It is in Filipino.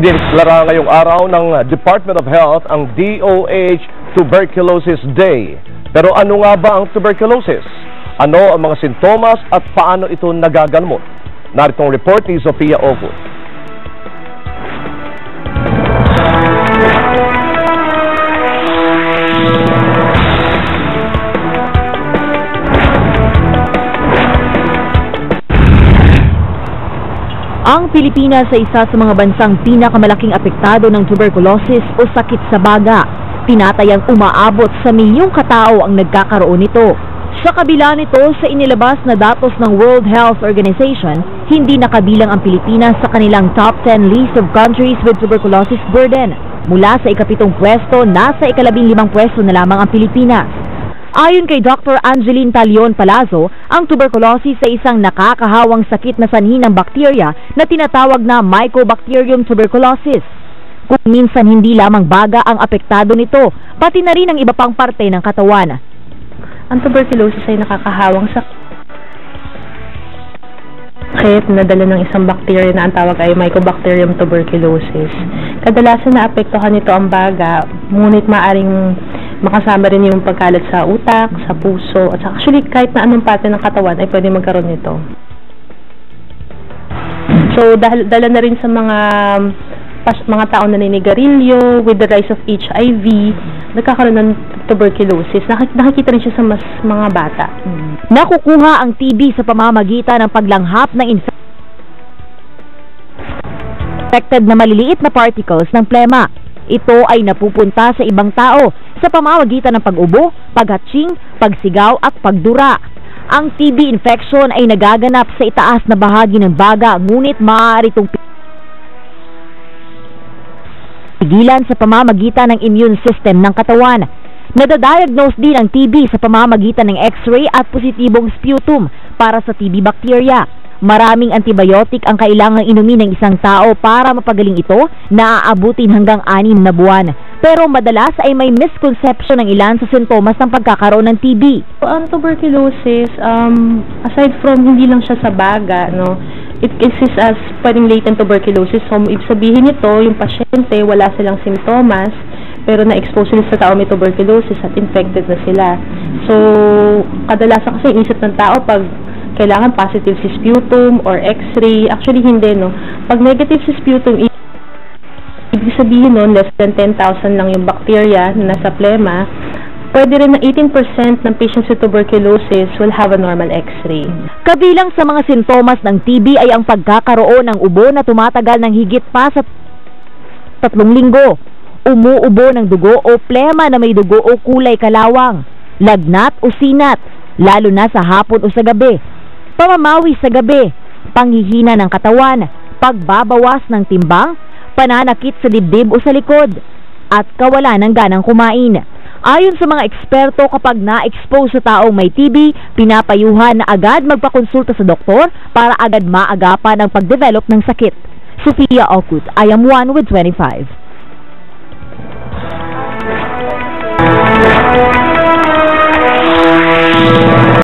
Idineklara ngayong araw ng Department of Health ang DOH Tuberculosis Day. Pero ano nga ba ang tuberculosis? Ano ang mga sintomas at paano ito nagagamot? Narito ang report ni Sofia Ogut. Ang Pilipinas ay isa sa mga bansang pinakamalaking apektado ng tuberculosis o sakit sa baga. Tinatayang umaabot sa milyong katao ang nagkakaroon nito. Sa kabila nito, sa inilabas na datos ng World Health Organization, hindi nakabilang ang Pilipinas sa kanilang top 10 list of countries with tuberculosis burden. Mula sa ika-7 pwesto, nasa ika-15 pwesto na lamang ang Pilipinas. Ayon kay Dr. Angeline Talion Palazzo, ang tuberculosis ay isang nakakahawang sakit na sanhi ng bakterya na tinatawag na Mycobacterium tuberculosis. Kung minsan hindi lamang baga ang apektado nito, pati na rin ang iba pang parte ng katawan. Ang tuberculosis ay nakakahawang sakit na dala ng isang bakterya na ang tawag ay Mycobacterium tuberculosis. Kadalasan na apektuhan nito ang baga, ngunit maaring makasama rin yung pagkalat sa utak, sa puso, at actually kahit na anong parte ng katawan ay pwede magkaroon nito. So dala na rin sa mga tao na naninigarilyo, with the rise of HIV, nagkakaroon ng tuberculosis. Nakikita rin siya sa mga bata. Nakukuha ang TB sa pamamagitan ng paglanghap ng infected na maliliit na particles ng plema. Ito ay napupunta sa ibang tao sa pamamagitan ng pag-ubo, paghatching, pagsigaw at pagdura. Ang TB infection ay nagaganap sa itaas na bahagi ng baga, ngunit maaari itong pigilan sa pamamagitan ng immune system ng katawan. Nadadiagnose din ang TB sa pamamagitan ng X-ray at positibong sputum para sa TB bacteria. Maraming antibiotic ang kailangang inumin ng isang tao para mapagaling ito na aabutin hanggang 6 na buwan. Pero madalas ay may misconception ng ilan sa sintomas ng pagkakaroon ng TB. Ang tuberculosis, aside from hindi lang siya sa baga, it exists as pwedeng latent tuberculosis. So, ibig sabihin nito, yung pasyente, wala silang sintomas, pero na-expose sila sa tao may tuberculosis at infected na sila. So, kadalasan kasi inisip ng tao pag kailangan positive si sputum or X-ray. Actually, hindi, Pag negative si sputum, ibig sabihin less than 10,000 lang yung bacteria na nasa plema. Pwede rin na 18% ng patients with tuberculosis will have a normal X-ray. Kabilang sa mga sintomas ng TB ay ang pagkakaroon ng ubo na tumatagal ng higit pa sa 3 linggo, umuubo ng dugo o plema na may dugo o kulay kalawang, lagnat o sinat, lalo na sa hapon o sa gabi, pamamawi sa gabi, panghihina ng katawan, pagbabawas ng timbang, pananakit sa dibdib o sa likod, at kawalan ng ganang kumain. Ayon sa mga eksperto, kapag na-expose sa taong may TB, pinapayuhan na agad magpakonsulta sa doktor para agad maagapan ang pagdevelop ng sakit. Sofia Ogut, I am 1 with 25.